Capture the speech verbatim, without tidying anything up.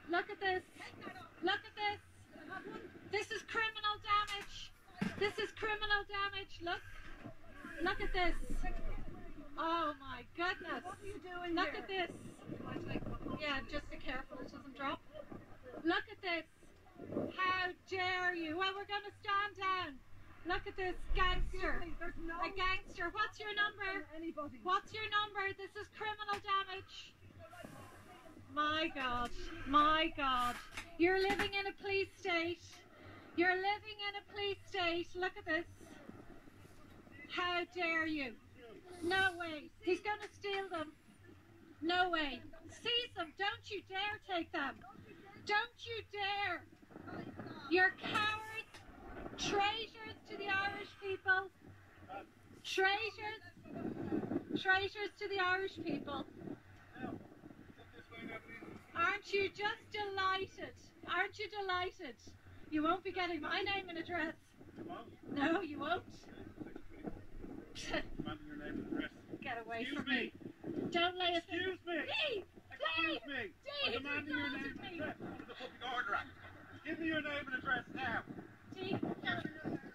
Look at this. Look at this. This is criminal damage. This is criminal damage. Look. Look at this. Oh my goodness. What are you doing Look here? at this. Yeah, just be careful it doesn't drop. Look at this. How dare you? Well, we're going to stand down. Look at this gangster. Me, there's no A gangster. What's your number? anybody. What's your number? This is criminal damage. My God. My God. You're living in a police state. You're living in a police state. Look at this. How dare you? No way. He's going to steal them. No way. Seize them. Don't you dare take them. Don't you dare. You're cowards. Traitors to the Irish people. Traitors. Traitors to the Irish people. Aren't you just delighted? Aren't you delighted? You won't be getting my name and address. No, you won't. Demanding your name and address. Get away Excuse from me. me. Don't lay a Excuse me. Dave! Excuse Dave! me. Dave, I'm demanding your name and me. address under the Public Order Act. Give me your name and address now. Dave,